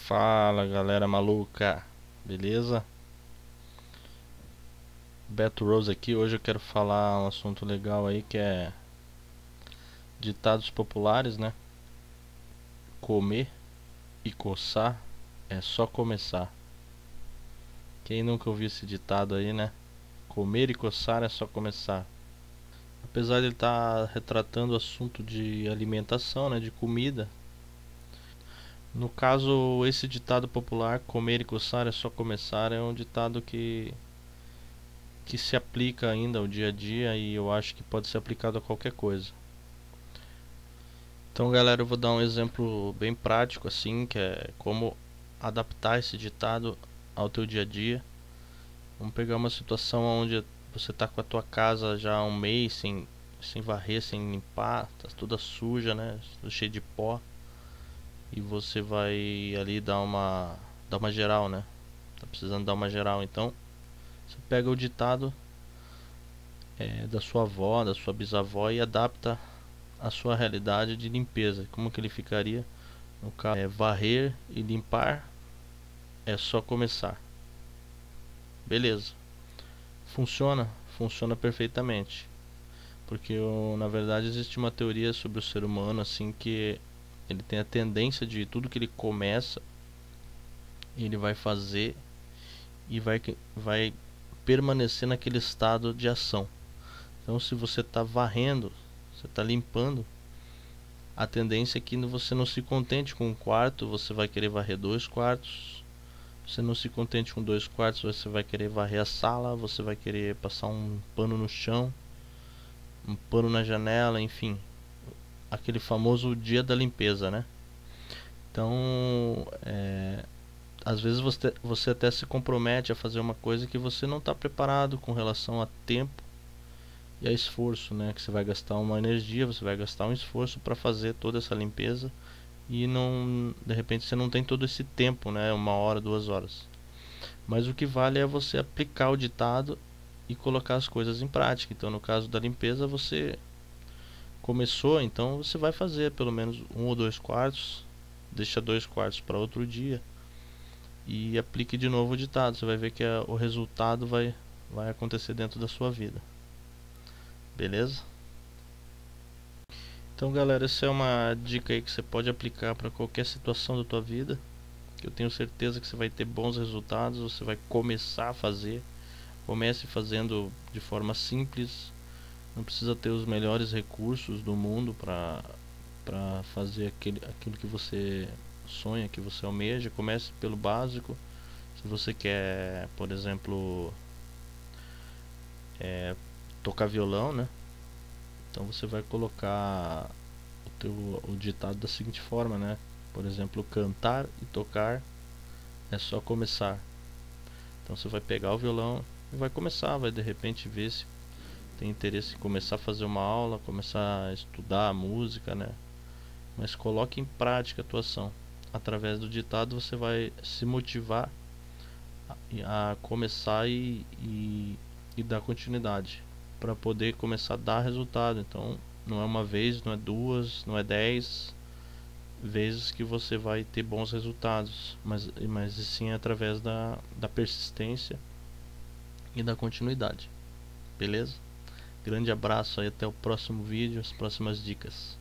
Fala galera maluca, beleza? Beto Rose aqui. Hoje eu quero falar um assunto legal aí que é ditados populares, né? Comer e coçar é só começar. Quem nunca ouviu esse ditado aí, né? Comer e coçar é só começar. Apesar de ele estar retratando o assunto de alimentação, né? De comida. No caso, esse ditado popular, comer e coçar é só começar, é um ditado que se aplica ainda ao dia a dia e eu acho que pode ser aplicado a qualquer coisa. Então, galera, eu vou dar um exemplo bem prático assim, que é como adaptar esse ditado ao teu dia a dia. Vamos pegar uma situação onde você está com a tua casa já há um mês sem varrer, sem limpar, tá toda suja, né? Tudo cheio de pó, e você vai ali dar uma geral, né? Tá precisando dar uma geral, então você pega o ditado da sua avó, da sua bisavó e adapta a sua realidade de limpeza. Como que ele ficaria? No caso, varrer e limpar é só começar. Beleza. Funciona? Funciona perfeitamente. Porque na verdade existe uma teoria sobre o ser humano assim que ele tem a tendência de tudo que ele começa, ele vai fazer e vai permanecer naquele estado de ação. Então se você está varrendo, você está limpando, a tendência é que você não se contente com um quarto, você vai querer varrer 2 quartos. Você não se contente com 2 quartos, você vai querer varrer a sala, você vai querer passar um pano no chão, um pano na janela, enfim, aquele famoso dia da limpeza, né? Então, às vezes você até se compromete a fazer uma coisa que você não está preparado com relação a tempo e a esforço, né? Que você vai gastar uma energia, você vai gastar um esforço para fazer toda essa limpeza e não, de repente você não tem todo esse tempo, né? 1 hora, 2 horas. Mas o que vale é você aplicar o ditado e colocar as coisas em prática. Então, no caso da limpeza, você começou, então você vai fazer pelo menos 1 ou 2 quartos, deixa 2 quartos para outro dia e aplique de novo o ditado. Você vai ver que o resultado vai acontecer dentro da sua vida. Beleza? Então, galera, essa é uma dica aí que você pode aplicar para qualquer situação da tua vida. Que eu tenho certeza que você vai ter bons resultados. Você vai começar a fazer. Comece fazendo de forma simples. Não precisa ter os melhores recursos do mundo para fazer aquilo que você sonha, que você almeja. Comece pelo básico. Se você quer, por exemplo, tocar violão, né? Então você vai colocar o ditado da seguinte forma, né? Por exemplo, cantar e tocar é só começar. Então você vai pegar o violão e vai começar, vai de repente ver se tem interesse em começar a fazer uma aula, começar a estudar a música, né? Mas coloque em prática a tua ação. Através do ditado você vai se motivar a começar e dar continuidade para poder começar a dar resultado. Então não é uma vez, não é duas, não é 10 vezes que você vai ter bons resultados, mas sim através da persistência e da continuidade. Beleza? Grande abraço aí, até o próximo vídeo, as próximas dicas.